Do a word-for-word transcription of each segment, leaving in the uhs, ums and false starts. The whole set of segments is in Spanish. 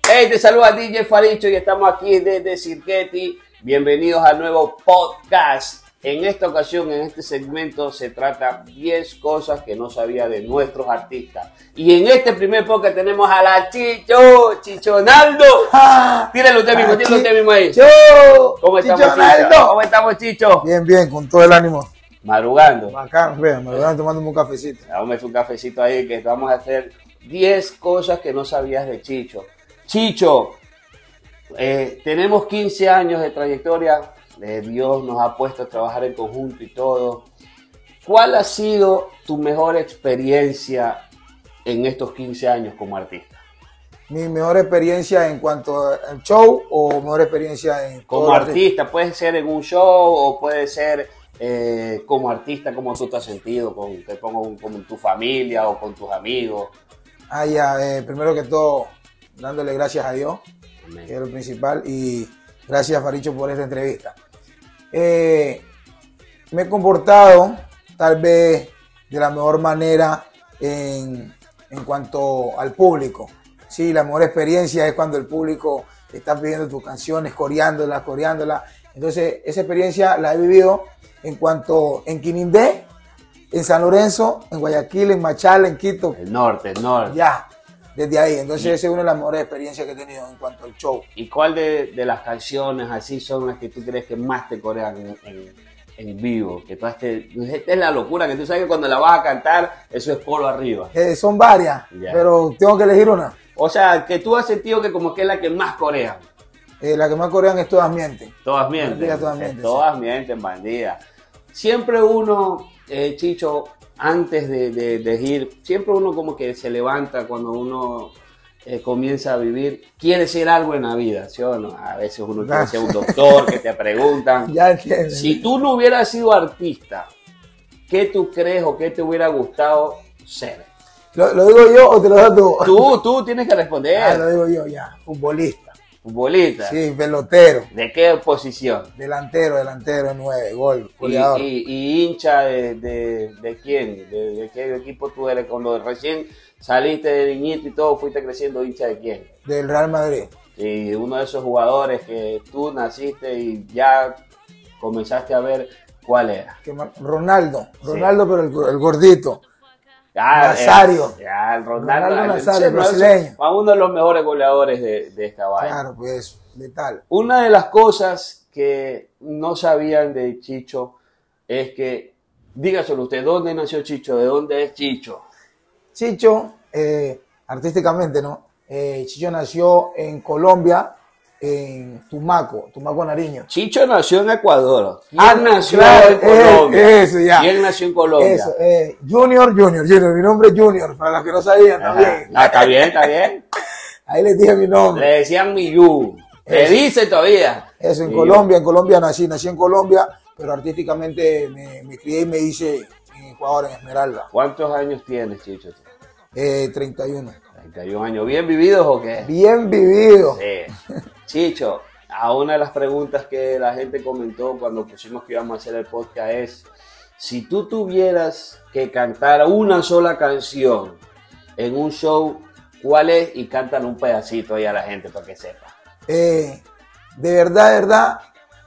Hey, te saluda D J Faricho y estamos aquí desde Cirquetti. Bienvenidos al nuevo podcast. En esta ocasión, en este segmento, se trata diez cosas que no sabía de nuestros artistas. Y en este primer podcast tenemos a la Chicho, Chichonaldo. Ah, Tíralo usted mismo, tíralo usted mismo ahí. Chicho, ¿Cómo estamos, Chichonaldo? Chicho? ¿Cómo estamos, Chicho? Bien, bien, con todo el ánimo. Madrugando. Bacán, vean, madrugando tomándome un cafecito. Dame un cafecito ahí que vamos a hacer diez cosas que no sabías de Chicho. Chicho, eh, tenemos quince años de trayectoria. Eh, Dios nos ha puesto a trabajar en conjunto y todo. ¿Cuál ha sido tu mejor experiencia en estos quince años como artista? Mi mejor experiencia en cuanto al show o mejor experiencia en Como todo artista, puede ser en un show o puede ser eh, como artista, como tú te has sentido, con, te pongo con tu familia o con tus amigos. Ah, ya, eh, primero que todo, dándole gracias a Dios, Amén. que es lo principal, y gracias, Faricho, por esta entrevista. Eh, me he comportado tal vez de la mejor manera en, en cuanto al público. Sí, la mejor experiencia es cuando el público está pidiendo tus canciones, coreándolas, coreándolas. Entonces, esa experiencia la he vivido en cuanto en Quinindé, en San Lorenzo, en Guayaquil, en Machala, en Quito. El norte, el norte. Ya, desde ahí. Entonces, esa es una de las mejores experiencias que he tenido en cuanto al show. ¿Y cuál de, de las canciones así son las que tú crees que más te corean en, en, en vivo? Que tú haste, esta es la locura, que tú sabes que cuando la vas a cantar, eso es polo arriba. Eh, son varias, Ya. pero tengo que elegir una. O sea, que tú has sentido que como que es la que más corean. Eh, la que más corean es Todas Mienten. Todas mienten. Bandida, todas mienten, Todas mienten, bandida. Siempre uno, eh, Chicho, antes de, de, de ir, siempre uno como que se levanta cuando uno eh, comienza a vivir, quiere ser algo en la vida, ¿sí o no? A veces uno quiere ser un doctor, que te preguntan. Ya entiendes. Si tú no hubieras sido artista, ¿qué tú crees o qué te hubiera gustado ser? ¿Lo, lo digo yo o te lo das tú? Tú, tú tienes que responder. Ah, lo digo yo, ya. Futbolista. Futbolista. Sí, pelotero. ¿De qué posición? Delantero, delantero, nueve, gol, Y, goleador. y, y hincha de, de, de quién, de, de qué equipo tú eres, cuando recién saliste de niñito y todo, fuiste creciendo, hincha de quién. Del Real Madrid. Y uno de esos jugadores que tú naciste y ya comenzaste a ver cuál era. Que ma- Ronaldo. Ronaldo, pero el, el gordito. Ya, Nazario. eh, ya, el Ronaldo, Ronaldo el- Nazario, el- brasileño. fue uno de los mejores goleadores de, de esta vaina. Claro, pues, letal. Una de las cosas que no sabían de Chicho es que, dígaselo usted, ¿dónde nació Chicho? ¿De dónde es Chicho? Chicho, eh, artísticamente, ¿no? Eh, Chicho nació en Colombia, en Tumaco, Tumaco, Nariño. Chicho nació en Ecuador. ¿Quién Ah, nació claro, en Colombia? eh, eso, ya. ¿Quién nació en Colombia? Eso, eh, Junior, Junior, Junior, mi nombre es Junior, para los que no sabían Ajá. también. Ah, está bien, está bien. Ahí les dije mi nombre. Le decían Miyu. Le Eso. dice todavía. Eso, en Miyu. Colombia, en Colombia nací, nací en Colombia, pero artísticamente me, me crié y me hice en Ecuador, en Esmeralda, ¿Cuántos años tienes, Chicho? eh, treinta y uno. treinta y un años. ¿Bien vividos o qué? Bien vivido. Sí. Chicho, a una de las preguntas que la gente comentó cuando pusimos que íbamos a hacer el podcast es, si tú tuvieras que cantar una sola canción en un show, ¿cuál es? Y cántale un pedacito ahí a la gente para que sepa. Eh, de verdad, de verdad,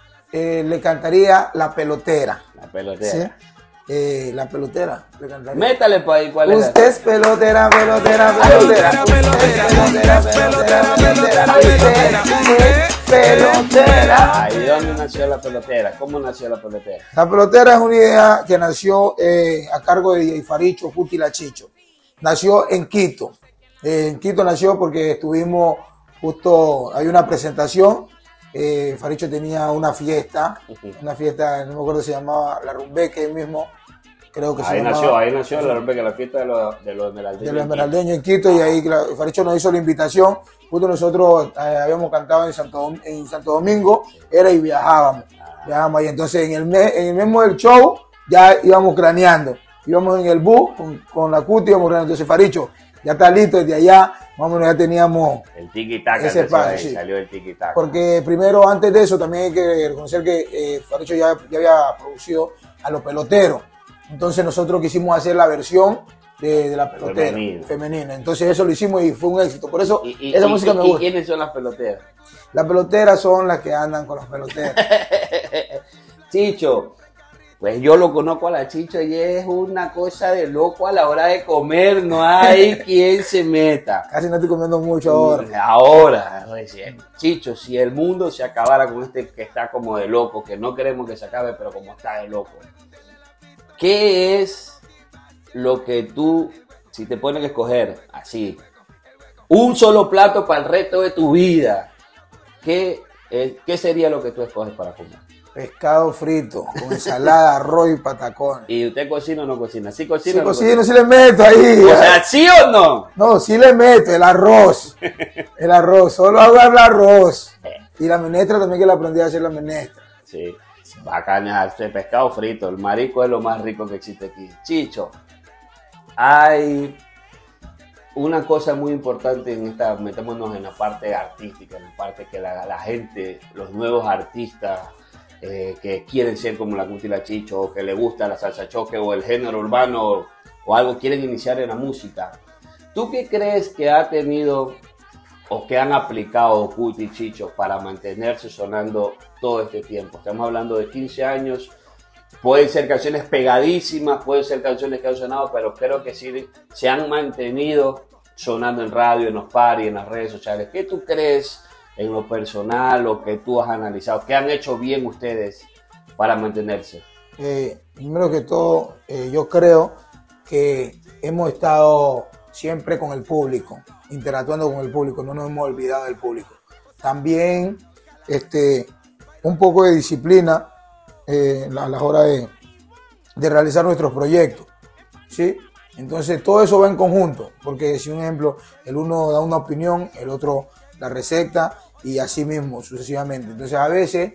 eh, le cantaría La Pelotera. La pelotera. ¿Sí? Eh, la Pelotera, le cantaría. Métale para ahí cuál es. Usted es pelotera, pelotera, pelotera. Usted es pelotera, pelotera, pelotera. Usted es pelotera. Ahí dónde nació la pelotera. ¿Cómo nació la pelotera? La Pelotera es una idea que nació eh, a cargo de D J Faricho, Juti La Chicho. Nació en Quito. Eh, en Quito nació porque estuvimos justo, hay una presentación. Eh, Faricho tenía una fiesta, una fiesta, no me acuerdo, se llamaba La Rumbeque mismo. Creo que se Ahí llamaba. nació, ahí nació la, la fiesta de los, de los esmeraldeños. De los esmeraldeños en Quito, y ahí claro, Faricho nos hizo la invitación. Justo nosotros eh, habíamos cantado en Santo, Dom- en Santo Domingo, era y viajábamos. Viajábamos ahí. Entonces en el, me- en el mismo del show ya íbamos craneando. Íbamos en el bus con, con la cuti, íbamos craneando. Entonces Faricho ya está listo desde allá, más o menos ya teníamos El tiki-taka, ese que pan, ahí sí. salió el tiki-taka. Porque primero, antes de eso, también hay que reconocer que eh, Faricho ya, ya había producido a los peloteros. Entonces nosotros quisimos hacer la versión de, de la pelotera femenina. femenina. Entonces eso lo hicimos y fue un éxito. Por eso ¿Y, y, esa y, música y, me gusta. ¿Y quiénes son las peloteras? Las peloteras son las que andan con los peloteros. Chicho, pues yo lo conozco a la Chicho y es una cosa de loco a la hora de comer, no hay quien se meta. Casi no estoy comiendo mucho ahora. Ahora, Chicho, si el mundo se acabara con este que está como de loco, que no queremos que se acabe, pero como está de loco, ¿qué es lo que tú, si te pones que escoger así, un solo plato para el resto de tu vida, ¿qué, eh, ¿qué sería lo que tú escoges para comer? Pescado frito, con ensalada, arroz y patacones. ¿Y usted cocina o no cocina? ¿Sí cocina Si o no cocino, cocina? sí le meto ahí. O sea, ¿sí o no? No, sí le meto el arroz. El arroz, solo hago el arroz. Y la menestra también, que la aprendí a hacer la menestra. Sí, bacana, el pescado frito, el marisco es lo más rico que existe aquí. Chicho, hay una cosa muy importante en esta, metémonos en la parte artística, en la parte que la, la gente, los nuevos artistas eh, que quieren ser como la Cuti y la Chicho, o que le gusta la salsa choque o el género urbano o, o algo, quieren iniciar en la música. ¿Tú qué crees que ha tenido o que han aplicado Cuti y Chicho para mantenerse sonando todo este tiempo? Estamos hablando de quince años. Pueden ser canciones pegadísimas, pueden ser canciones que han sonado, pero creo que sí se han mantenido sonando en radio, en los paris, en las redes sociales. ¿Qué tú crees en lo personal o que tú has analizado? ¿Qué han hecho bien ustedes para mantenerse? Eh, primero que todo, eh, yo creo que hemos estado siempre con el público, interactuando con el público, no nos hemos olvidado del público. También este, un poco de disciplina eh, a la hora de, de realizar nuestros proyectos, ¿sí? Entonces todo eso va en conjunto, porque si un ejemplo, el uno da una opinión, el otro la receta y así mismo sucesivamente. Entonces a veces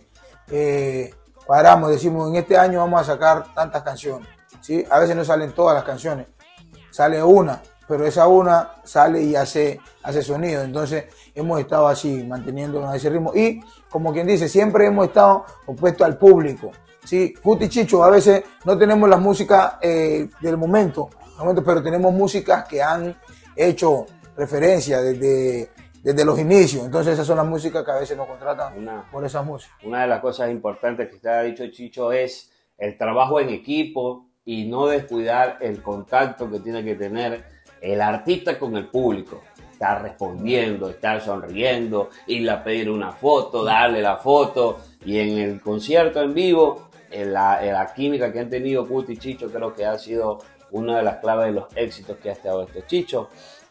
eh, paramos, decimos en este año vamos a sacar tantas canciones, ¿sí? A veces no salen todas las canciones, sale una, pero esa una sale y hace, hace sonido. Entonces hemos estado así, manteniéndonos a ese ritmo. Y como quien dice, siempre hemos estado opuestos al público. Sí, Cuti y Chicho, a veces no tenemos la música eh, del momento, momento, pero tenemos músicas que han hecho referencia desde, desde los inicios. Entonces esas son las músicas que a veces nos contratan una, por esas músicas. Una de las cosas importantes que te ha dicho Chicho es el trabajo en equipo y no descuidar el contacto que tiene que tener el artista con el público. Estar respondiendo, estar sonriendo, irle a pedir una foto, darle la foto. Y en el concierto en vivo, en la, en la química que han tenido Cuti y Chicho, creo que ha sido una de las claves de los éxitos que ha estado este Chicho.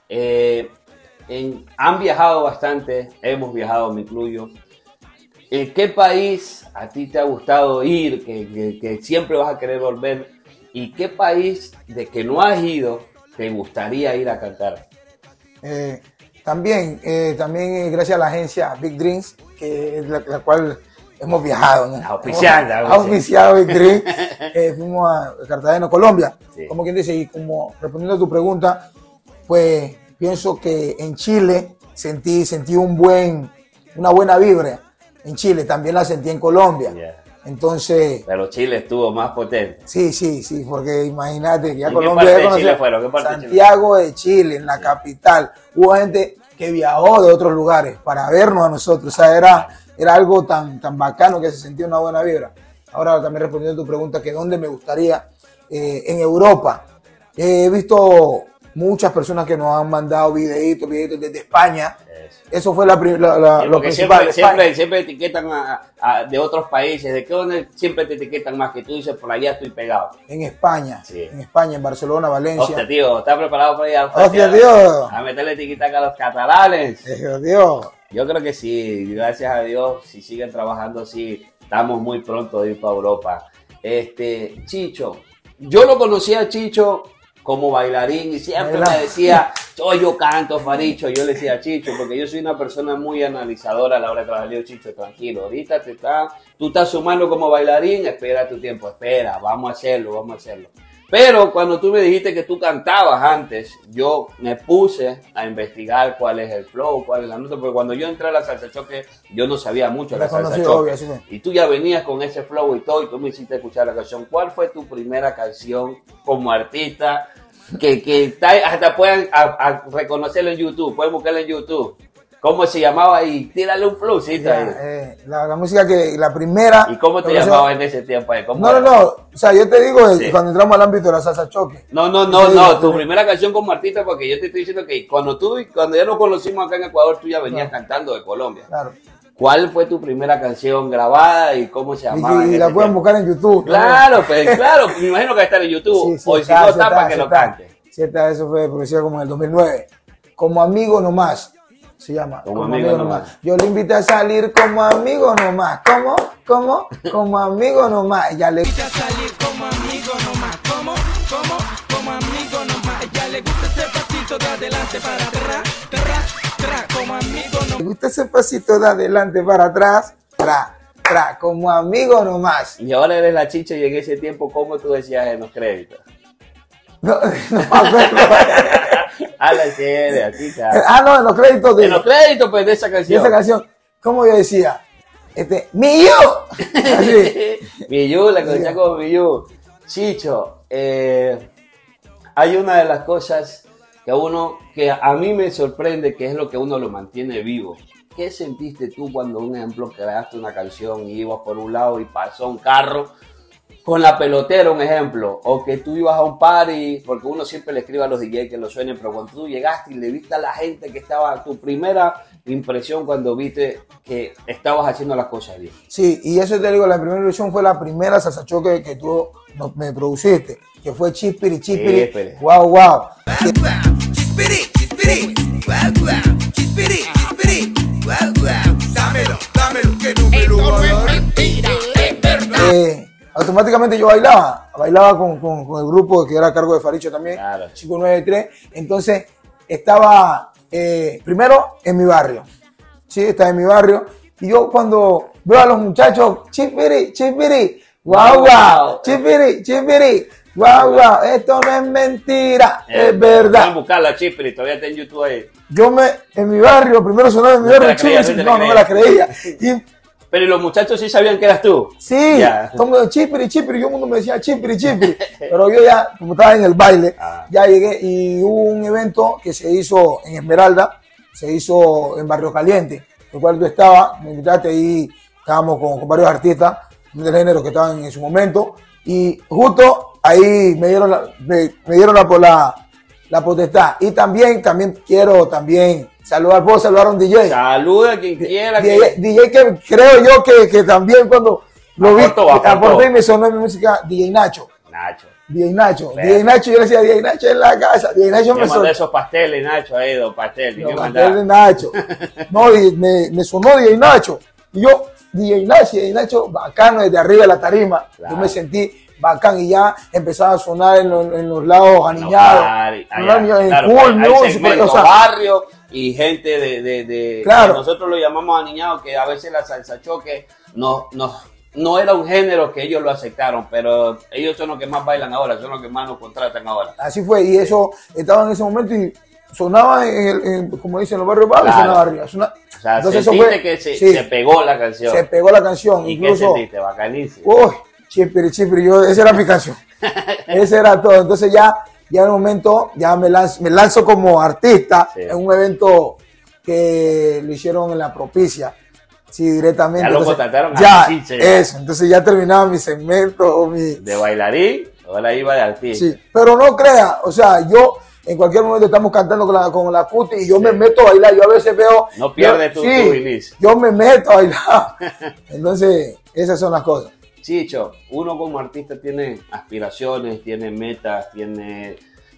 Eh, en, han viajado bastante, hemos viajado, me incluyo. ¿En qué país a ti te ha gustado ir, que, que, que siempre vas a querer volver? ¿Y qué país de que no has ido te gustaría ir a cantar? Eh, también, eh, también eh, gracias a la agencia Big Dreams, que es la, la cual hemos viajado, ¿no? Auspiciando. Hemos auspiciado Big Dreams. eh, fuimos a Cartagena, Colombia. Sí. Como quien dice, y como respondiendo a tu pregunta, pues pienso que en Chile sentí, sentí un buen, una buena vibra. En Chile también la sentí en Colombia. Yeah. Entonces. Pero Chile estuvo más potente. Sí, sí, sí, porque imagínate que ya ¿En Colombia. ¿Qué parte de Chile fueron? ¿Qué parte Santiago de Chile? de Chile, en la sí. capital. Hubo gente que viajó de otros lugares para vernos a nosotros. O sea, era, era algo tan, tan bacano que se sentía una buena vibra. Ahora también respondiendo a tu pregunta, que dónde me gustaría, eh, en Europa. Eh, he visto muchas personas que nos han mandado videitos, videitos desde España. Eso, Eso fue la, la, la, sí, lo principal. Siempre, siempre, siempre etiquetan a, a, de otros países. ¿De qué donde siempre te etiquetan más? Que tú dices, por allá estoy pegado. En España, sí. en España, en Barcelona, Valencia. Hostia, tío, ¿estás preparado para ir a Hostia, tío. A meterle etiqueta a los catalanes? Hostia, tío. Yo creo que sí, gracias a Dios, si siguen trabajando así, estamos muy pronto de ir para Europa. Este, Chicho, yo lo conocí a Chicho como bailarín y siempre me decía, oh, yo canto, Faricho. Yo le decía a Chicho, porque yo soy una persona muy analizadora a la hora de trabajar. Yo, Chicho, tranquilo, ahorita te está, tú estás sumando como bailarín, espera tu tiempo, espera, vamos a hacerlo, vamos a hacerlo. Pero cuando tú me dijiste que tú cantabas antes, yo me puse a investigar cuál es el flow, cuál es la nota, porque cuando yo entré a la salsa choque, yo no sabía mucho de la salsa choque. Obvio, sí, sí. Y tú ya venías con ese flow y todo, y tú me hiciste escuchar la canción. ¿Cuál fue tu primera canción como artista que, que está, hasta puedan a, a reconocerlo en YouTube, pueden buscarlo en YouTube. ¿Cómo se llamaba ahí? Tírale un flowcito ahí. Eh, la, la música que, la primera... ¿Y cómo te llamaba en ese tiempo ahí? No, no, no, o sea, yo te digo, sí. Cuando entramos al ámbito de la salsa choque. No, no, no, no, no, tu primera canción como artista, porque yo te estoy diciendo que cuando tú, cuando ya nos conocimos acá en Ecuador, tú ya venías claro. cantando de Colombia. Claro. ¿Cuál fue tu primera canción grabada y cómo se llamaba? Y, y la pueden tiempo? buscar en YouTube. Claro, pues claro, me imagino que va a estar en YouTube. Sí, sí, o si no está, para que lo cante. Cierta, eso fue producido como en el dos mil nueve. Como amigo nomás. Se llama como, como amigo, amigo nomás. nomás. Yo le invité a salir como amigo nomás. ¿Cómo? ¿Cómo? Como amigo nomás. Ya le invité a salir como amigo nomás. ¿Cómo? ¿Cómo? Como amigo nomás. Ya le gusta ese pasito de adelante para atrás. Tra, tra, como amigo nomás. Le gusta ese pasito de adelante para atrás. Tra, tra, como amigo nomás. Y ahora eres la chicha y en ese tiempo, ¿cómo tú decías en los créditos? No, no me acuerdo. A la serie, así está. Ah, no, en los créditos de... En los créditos, pues, de esa canción. De esa canción. ¿Cómo yo decía? Este, ¡Miyu! Así. Miyu, la conocía como Miyu. Chicho, eh, hay una de las cosas que a uno, que a mí me sorprende, que es lo que uno lo mantiene vivo. ¿Qué sentiste tú cuando, un ejemplo, creaste una canción y ibas por un lado y pasó un carro con la pelotera, un ejemplo, o que tú ibas a un party, porque uno siempre le escribe a los D J que lo suenen, pero cuando tú llegaste y le viste a la gente que estaba, tu primera impresión cuando viste que estabas haciendo las cosas bien? Sí, y eso te digo, la primera impresión fue la primera salsa choque que tú me produciste, que fue Chispiri, Chispiri, sí, wow, wow. Chispiri, Chispiri, wow, wow, Chispiri, Chispiri, wow, wow, dámelo, dámelo, que no me lo va a dar. Mentira, es verdad. Eh, automáticamente yo bailaba, bailaba con, con, con el grupo que era a cargo de Faricho también, claro. Chico nueve tres, entonces estaba eh, primero en mi barrio, sí, estaba en mi barrio, y yo cuando veo a los muchachos, Chispiri, Chispiri, guau, guau, Chispiri, Chispiri, guau, guau, esto no es mentira, eh, es verdad. Van a buscar la Chispiri, todavía está en YouTube ahí. Yo me, en mi barrio, primero sonaba en mi no barrio, creía, Chispiri, no, no, no me la creía, y pero los muchachos sí sabían que eras tú. Sí, ya. Como Chispiri, Chispiri, yo mundo me decía Chispiri, Chispiri. Pero yo ya, como estaba en el baile, ah. ya llegué y hubo un evento que se hizo en Esmeralda, se hizo en Barrio Caliente, el cual tú estabas, me invitaste ahí, estábamos con, con varios artistas del género que estaban en su momento, y justo ahí me dieron la, me, me dieron la, la, la potestad. Y también, también quiero también saludar, puedo saludar a un D J. Saluda a quien quiera. D J, que... D J que creo yo que, que también cuando lo aportó, vi, aportó. aporté y me sonó mi música, D J Nacho. Nacho. D J Nacho. Pero. D J Nacho, yo le decía D J Nacho en la casa. D J Nacho me, me sonó. esos pasteles, Nacho, ahí, dos pasteles. Los pasteles de Nacho. No, y me, me sonó D J Nacho. Y yo, D J Nacho, D J Nacho, bacano desde arriba de la tarima. Claro. Yo me sentí bacán y ya empezaba a sonar en los, en los lados aniñados. No, no, en claro, cool music, o sea, barrio y gente de, de, de claro. que nosotros lo llamamos aniñados, que a veces la salsa choque no, no, no era un género que ellos lo aceptaron, pero ellos son los que más bailan ahora, son los que más nos contratan ahora. Así fue, y eso estaba en ese momento y sonaba en, el, en como dicen los barrios bajos, claro. sonaba arriba. Sonaba, o sea, entonces eso fue, que se, sí, se pegó la canción. Se pegó la canción. ¿Y incluso, qué sentiste? Bacanísimo. Uy, Chispiri, Chispiri, yo, esa era mi canción. Ese era todo. Entonces ya, ya en un momento, ya me lanzo, me lanzo como artista sí. en un evento que lo hicieron en La Propicia. Sí, directamente. Ya lo contrataron ya, artista, ya. Eso. Entonces ya terminaba mi segmento. Mi... De bailarín, ahora iba de artista. Sí, pero no crea, o sea, yo en cualquier momento estamos cantando con la, con la cuti y yo sí. me meto a bailar. Yo a veces veo. No pierdes tu, sí, tu inicio. Yo me meto a bailar. Entonces, esas son las cosas. Chicho, uno como artista tiene aspiraciones, tiene metas, tiene,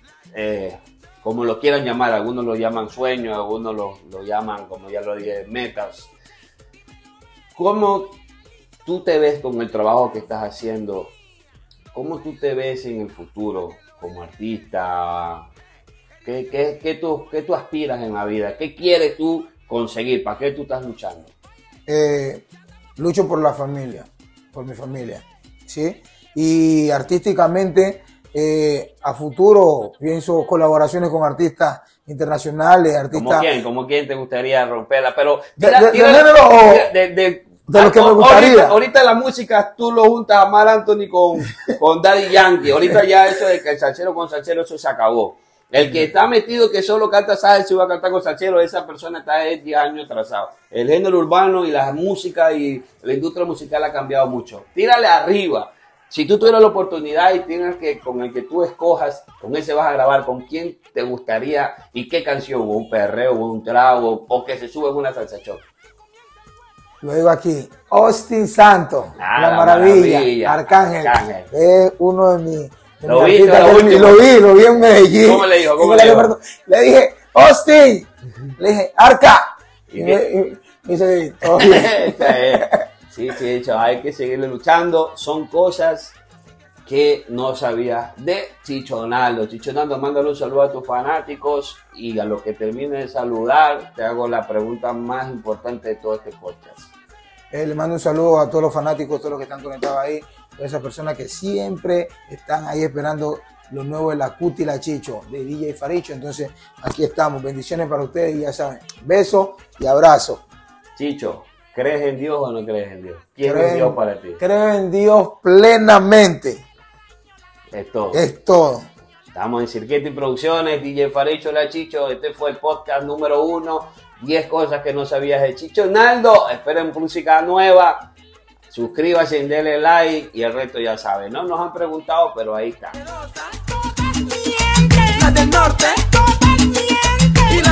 eh, como lo quieran llamar, algunos lo llaman sueños, algunos lo, lo llaman, como ya lo dije, metas. ¿Cómo tú te ves con el trabajo que estás haciendo? ¿Cómo tú te ves en el futuro como artista? ¿Qué, qué, qué, tú, qué tú aspiras en la vida? ¿Qué quieres tú conseguir? ¿Para qué tú estás luchando? Eh, lucho por la familia. por mi familia, ¿sí? Y artísticamente, eh, a futuro, pienso colaboraciones con artistas internacionales, artistas... ¿Cómo quién? ¿Cómo quién te gustaría romperla? Pero, ¿De, de, tira, de, de, de, de, de lo que me Ahorita, gustaría. ahorita la música tú lo juntas a Mar Anthony con, con Daddy Yankee. Ahorita ya eso de que el salsero con salsero, eso se acabó. El que está metido que solo canta salsa y va a cantar con salsero, esa persona está diez años atrasado. El género urbano y la música y la industria musical ha cambiado mucho. Tírale arriba. Si tú tuvieras la oportunidad y tienes que, con el que tú escojas, con ese vas a grabar, ¿con quién te gustaría y qué canción? ¿O un perreo, o un trago, o que se sube en una salsa show? Lo digo aquí, Austin Santos, Ah, la, la maravilla, maravilla, Arcángel, Arcángel. es uno de mis... de Lo mis vi, artistas lo que- último. lo vi, lo vi en Medellín. ¿Cómo le dijo? ¿Cómo En le el dijo? aeropuerto. Le dije, Austin, le dije, Arca. ¿Y Y, qué? me, y me dice, todo bien. Sí, sí, de hecho, hay que seguirle luchando. Son cosas que no sabías de Chicho Donaldo. Chicho Donaldo, mándale un saludo a tus fanáticos y a los que termine de saludar, te hago la pregunta más importante de todo este podcast. Eh, le mando un saludo a todos los fanáticos, todos los que están conectados ahí, todas esas personas que siempre están ahí esperando lo nuevo de la Cuti y la Chicho, de D J Faricho. Entonces, aquí estamos. Bendiciones para ustedes y ya saben, besos y abrazos. Chicho, ¿crees en Dios o no crees en Dios? ¿Quién Creo es en- Dios para ti? Creo en Dios plenamente. Es todo. Es todo. Estamos en Cirquete y Producciones, D J Faricho, la Chicho. Este fue el podcast número uno. diez cosas que no sabías de Chicho Donaldo. Esperen música nueva. Suscríbase, denle like y el resto ya saben. No nos han preguntado, pero ahí está. La del norte,